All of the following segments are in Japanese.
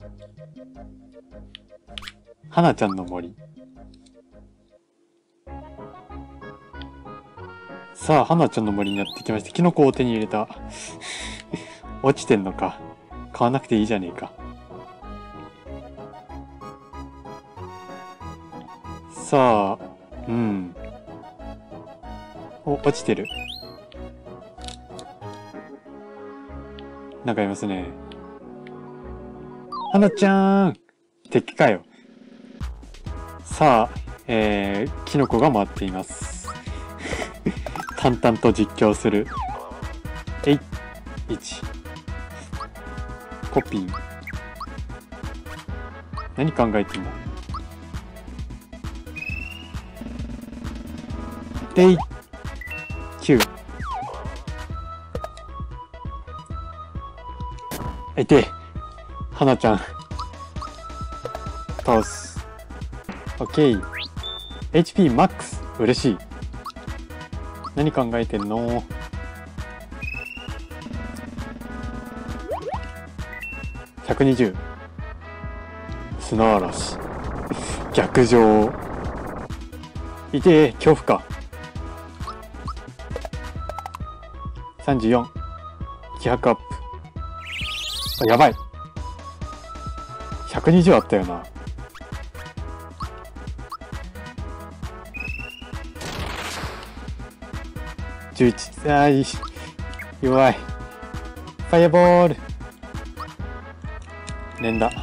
花ちゃんの森。さあ、花ちゃんの森にやってきました。キノコを手に入れた。落ちてんのか。買わなくていいじゃねえか。さあ、うん。お、落ちてる。なんかいますね。花ちゃん敵かよ。さあ、キノコが回っています。淡々と実況する。1。コピー。何考えてんだ。で、9。いて。花ちゃん。倒す。オッケー。HP マックス。嬉しい。何考えてんの。120。砂嵐。逆上。いて、恐怖か。34。気迫アップ。あ、やばい。120あったよな。11。あーい。弱い。ファイアボール。連打。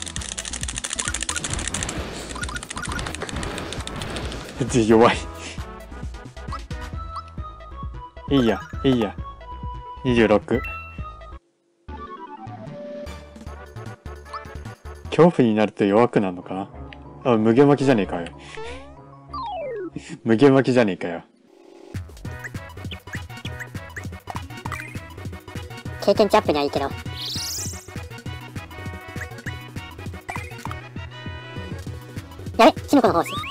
弱い。いいや、いいや。26。恐怖になると弱くなるのかな。あ、無限巻きじゃねえかよ。無限巻きじゃねえかよ。 経験値アップにはいいけど。やべ、キノコの胞子。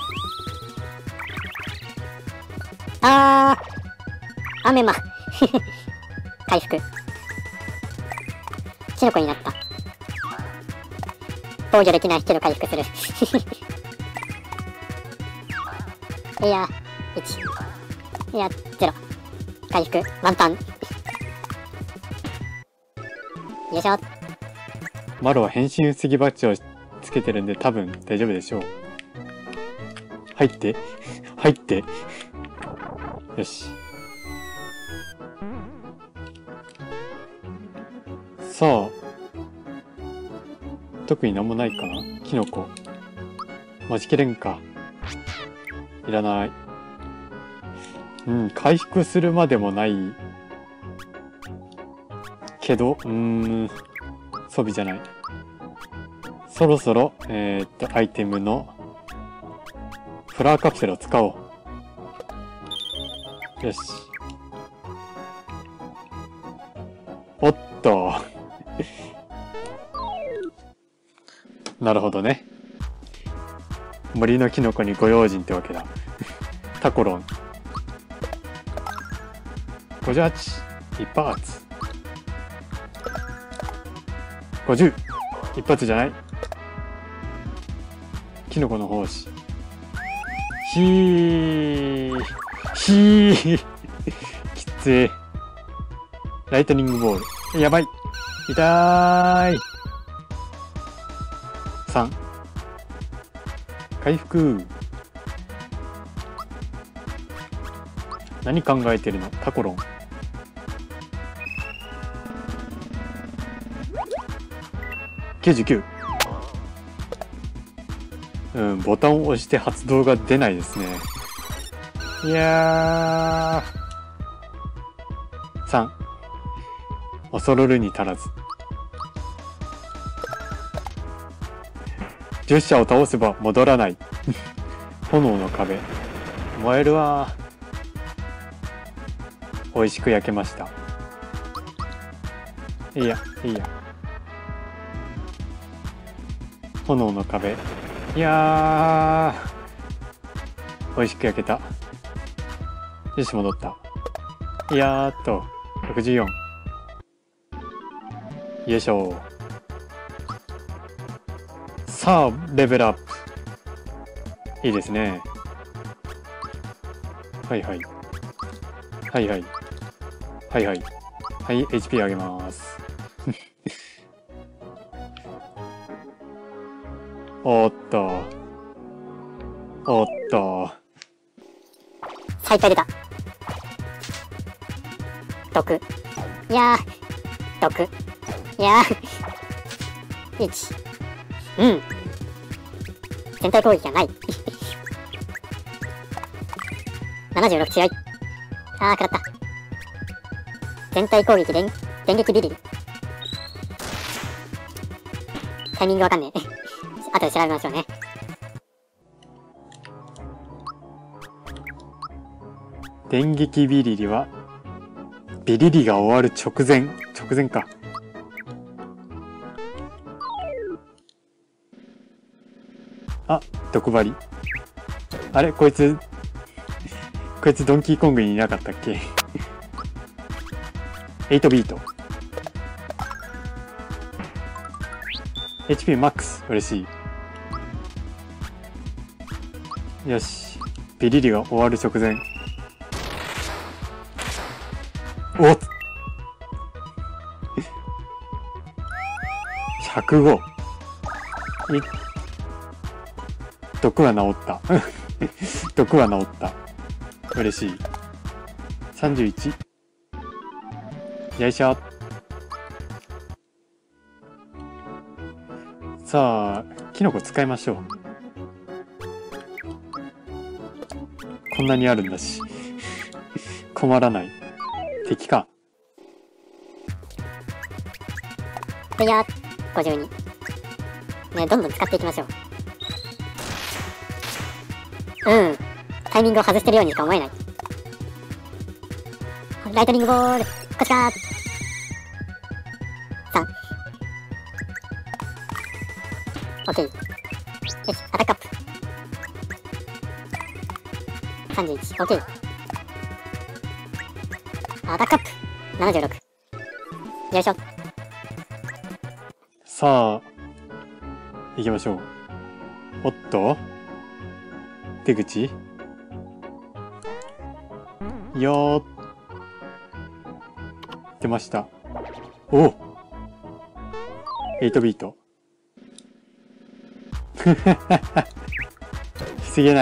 アメマ。回復。キノコになった。防御できないけど回復する。いや、1。いや、0。回復、ワンパン。よいしょ。 マロは変身防ぎバッジをつけてるんで多分大丈夫でしょう。入って。入って。よし。さあ。特になんもないかな。キノコ。待ちきれんか。いらない。うん、回復するまでもない。けど、装備じゃない。そろそろ、アイテムのフラワーカプセルを使おう。よし。おっと。なるほどね。森のキノコにご用心ってわけだ。タコロン。58。一発。50。一発じゃない。キノコの胞子。きつい。ライトニングボール。やばい。痛い。3。回復。何考えてるのタコロン。99。ボタンを押して発動が出ないですね。いやー。3。恐るるに足らず。10社を倒せば戻らない。炎の壁。燃えるわ。美味しく焼けました。いいや、いいや。炎の壁。いやー。美味しく焼けた。よし、戻った。いやーっと、64。よいしょ。 さあ、レベルアップ。いいですね。はいはい。はいはい。はいはい。はい、HP 上げます。おっと。おっと。 さあ、いっぱい出た。毒。いやー。毒。いやー。1。うん。全体攻撃がない。76強い。あー、食らった。全体攻撃電撃ビリリ。タイミングわかんねえ。後で調べましょうね。 電撃ビリリは、ビリリが終わる直前か。あ、毒針。あれこいつドンキーコングにいなかったっけ8ビート。HP マックス。嬉しい。よし。ビリリが終わる直前。おっ !105。毒は治った。毒は治った。嬉しい。31。よいしょ。さあ、キノコ使いましょう。こんなにあるんだし。困らない。敵か。 いやー、52。ね、どんどん使っていきましょう。うん。タイミングを外してるようにしか思えない。ライトニングボール。こっちかー。3。OK。よし、アタックアップ。31。OK。アタックアップ。76。よいしょ。 さあ、行きましょう。おっと出口よー。出ました。おお !8 ビート。防げない。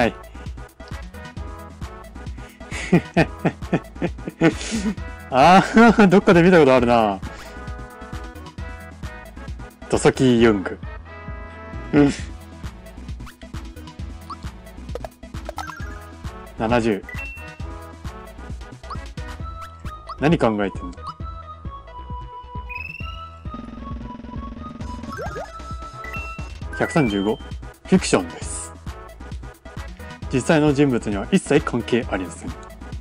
ああ、どっかで見たことあるな。ドソキー・ユング。70。何考えてんの？135。フィクションです。実際の人物には一切関係ありません。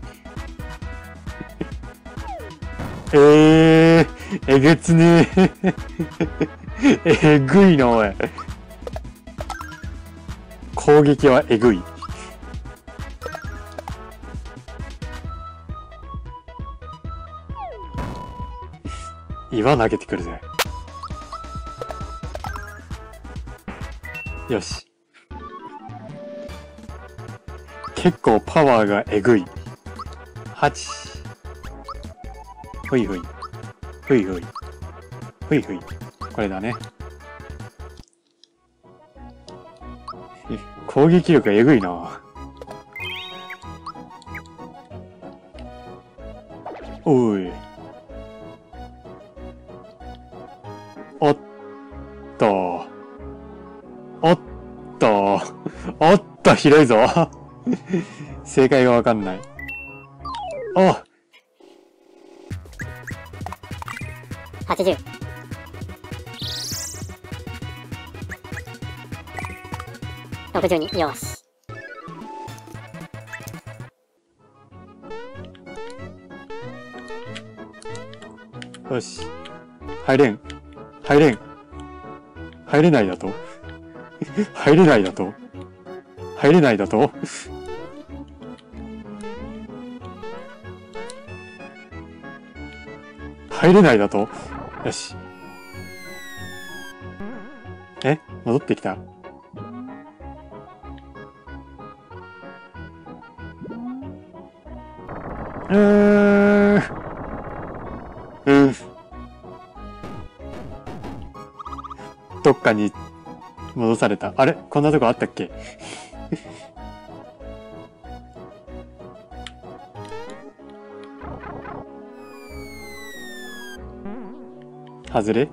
えげつねえ。えぐいな、おい。攻撃はえぐい。岩投げてくるぜ。よし。結構パワーがえぐい。8。ふいふい。ふいふい。ふいふい。これだね。攻撃力がえぐいな。おい。おっと。おっと。おっと、ひどいぞ。正解がわかんない。お 80。62。よし。 よし。入れん。入れん。入れないだと入れないだと入れないだと入れないだとよし。 え、戻ってきた。どっかに戻された。あれ、こんなとこあったっけ？外れ？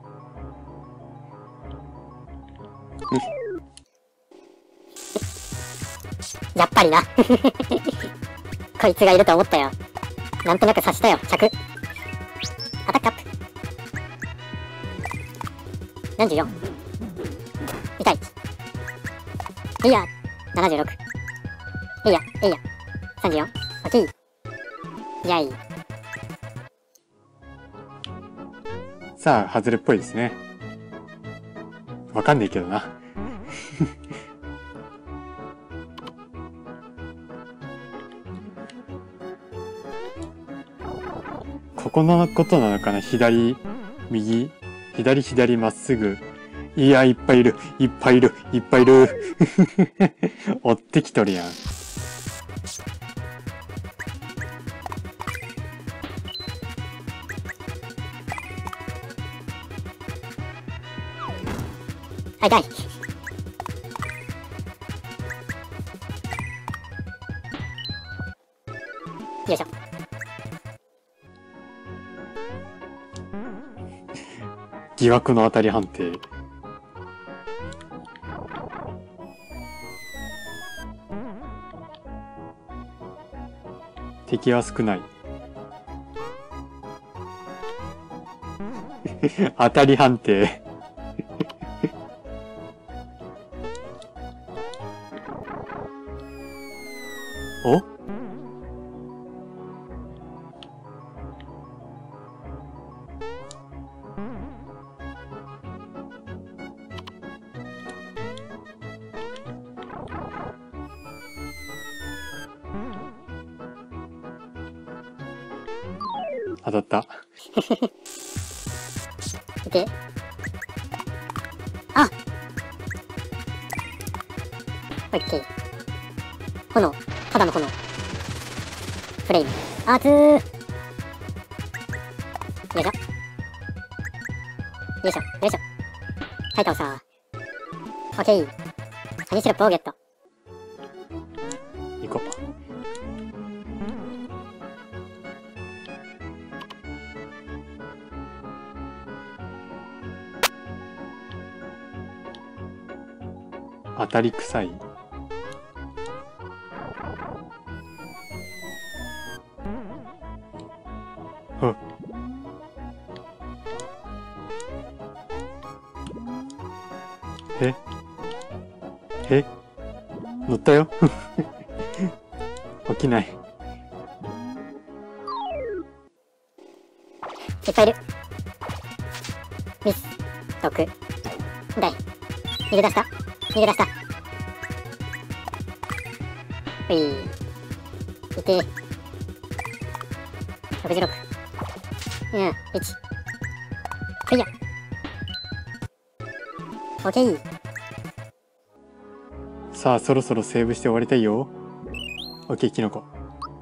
やっぱりな。こいつがいると思ったよ。なんとなく察したよ。着。アタックアップ。44。痛い。いや、76。いや、34。オッケー。やい。 さあ、外れっぽいですね。わかんないけどな。ここのことなのかな？左、右、左、まっすぐ。いや、いっぱいいる。追ってきとるやん。 あ、痛い。よいしょ。 疑惑の当たり判定。敵は少ない。当たり判定。お？当たった。 で、あ、オッケー。炎、肌の炎。フレイム。熱ー。よいしょ。よいしょ、よいしょ。タイタンさ。オッケー。ハニーシロップをゲット。 行こう。当たり臭い。え乗ったよ。起きない。 いっぱいいる。ミス、毒、だい。逃げ出した。うい。いて。66。1。ふいや。オッケー。 さあ、そろそろセーブして終わりたいよ。オッケー、キノコ。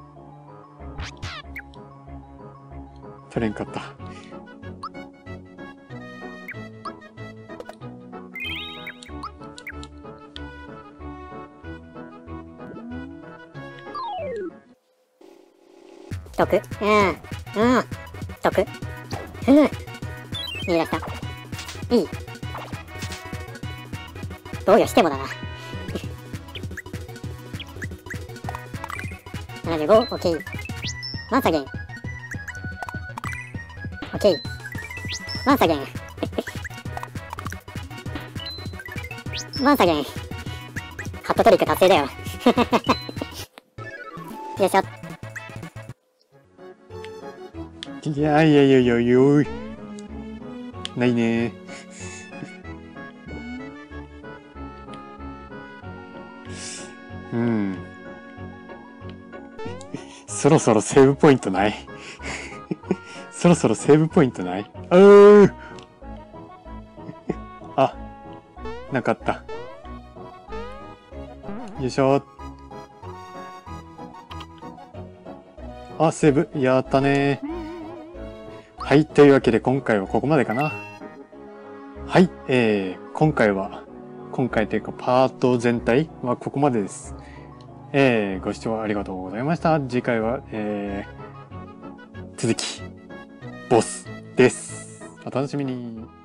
取れんかった。 毒。毒。ふぬ。逃げ出した。いい。防御してもだな。75、オッケー。ワンサゲン。オッケー。ワンサゲン。ワンサゲン。ハットトリック達成だよ。よいしょ。 いやないねー。そろそろセーブポイントない？あ、 なかった。よいしょ。あ、セーブ。やったね。はい。というわけで今回はここまでかな。はい。今回というかパート全体はここまでです。ご視聴ありがとうございました。次回は、続き、ボスです。お楽しみに。